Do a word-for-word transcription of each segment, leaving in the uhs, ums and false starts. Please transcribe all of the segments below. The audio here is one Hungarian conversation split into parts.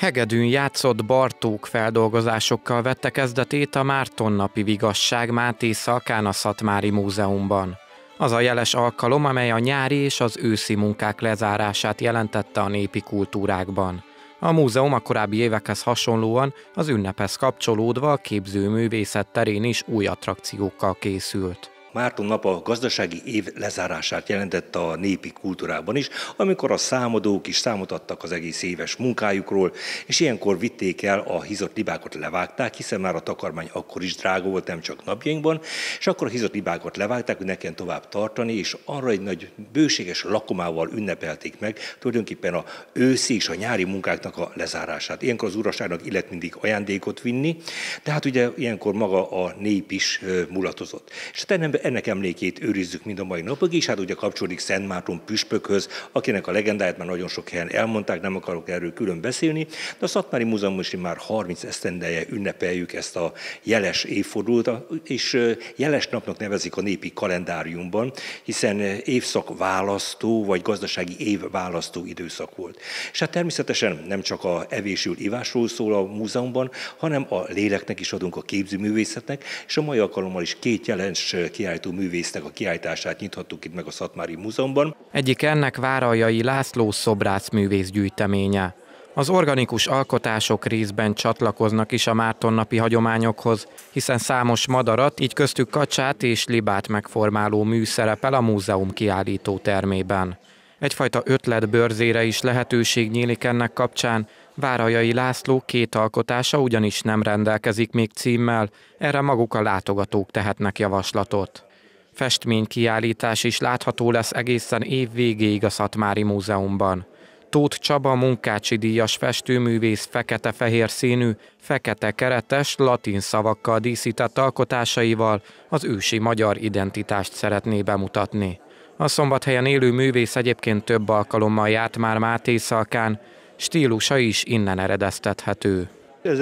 Hegedűn játszott Bartók feldolgozásokkal vette kezdetét a Márton-napi vigasság Máté Szalkán a Szatmári Múzeumban. Az a jeles alkalom, amely a nyári és az őszi munkák lezárását jelentette a népi kultúrákban. A múzeum a korábbi évekhez hasonlóan az ünnephez kapcsolódva a képzőművészet terén is új attrakciókkal készült. Márton nap a gazdasági év lezárását jelentette a népi kultúrában is, amikor a számadók is számot adtak az egész éves munkájukról, és ilyenkor vitték el a hízott libákat, levágták, hiszen már a takarmány akkor is drága volt, nem csak napjainkban, és akkor a hízott libákat levágták, hogy ne kelljen tovább tartani, és arra egy nagy bőséges lakomával ünnepelték meg tulajdonképpen a őszi és a nyári munkáknak a lezárását. Ilyenkor az uraságnak illet mindig ajándékot vinni, de hát ugye ilyenkor maga a nép is mulatozott. És ennek emlékét őrizzük mind a mai napig, és hát ugye kapcsolódik Szent Márton püspökhöz, akinek a legendáját már nagyon sok helyen elmondták, nem akarok erről külön beszélni, de a Szatmári Múzeumban is már harminc esztendeje ünnepeljük ezt a jeles évfordulót, és jeles napnak nevezik a népi kalendáriumban, hiszen évszak választó vagy gazdasági év választó időszak volt. És hát természetesen nem csak a evésről, ivásról szól a múzeumban, hanem a léleknek is adunk, a képzőművészetnek, és a mai alkalommal is két jelens kiállító művésznek a kiállítását nyithattuk itt meg a Szatmári Múzeumban. Egyik ennek Váralyi László szobrászművész gyűjteménye. Az organikus alkotások részben csatlakoznak is a Márton-napi hagyományokhoz, hiszen számos madarat, így köztük kacsát és libát megformáló mű szerepel a múzeum kiállító termében. Egyfajta ötletbörzére is lehetőség nyílik ennek kapcsán. Váralyi László két alkotása ugyanis nem rendelkezik még címmel, erre maguk a látogatók tehetnek javaslatot. Festménykiállítás is látható lesz egészen év végéig a Szatmári Múzeumban. Tóth Csaba munkácsi díjas festőművész fekete-fehér színű, fekete keretes, latin szavakkal díszített alkotásaival az ősi magyar identitást szeretné bemutatni. A Szombathelyen élő művész egyébként több alkalommal járt már Máté Szalkán, stílusa is innen eredeztethető.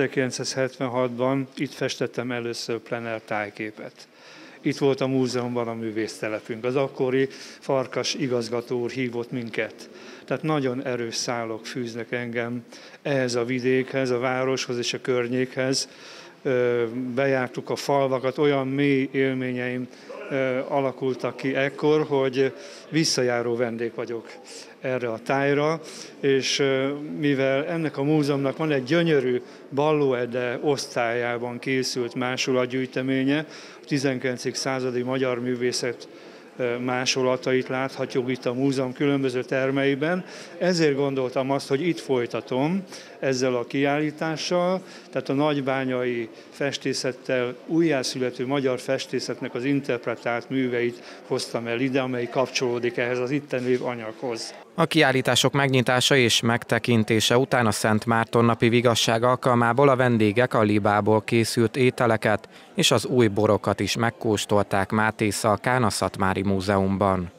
ezerkilencszázhetvenhatban itt festettem először plener tájképet. Itt volt a múzeumban a művésztelepünk. Az akkori Farkas igazgató úr hívott minket. Tehát nagyon erős szálok fűznek engem ehhez a vidékhez, a városhoz és a környékhez. Bejártuk a falvakat, olyan mély élményeim alakultak ki ekkor, hogy visszajáró vendég vagyok erre a tájra, és mivel ennek a múzeumnak van egy gyönyörű Ballóede osztályában készült másolatgyűjteménye, a tizenkilencedik századi magyar művészet másolatait láthatjuk itt a múzeum különböző termeiben. Ezért gondoltam azt, hogy itt folytatom ezzel a kiállítással, tehát a nagybányai festészettel újjászülető magyar festészetnek az interpretált műveit hoztam el ide, amely kapcsolódik ehhez az itten lévő anyaghoz. A kiállítások megnyitása és megtekintése után a Szent Márton-napi vigasság alkalmából a vendégek a libából készült ételeket és az új borokat is megkóstolták Máté Szalkán a Szatmári Múzeumban.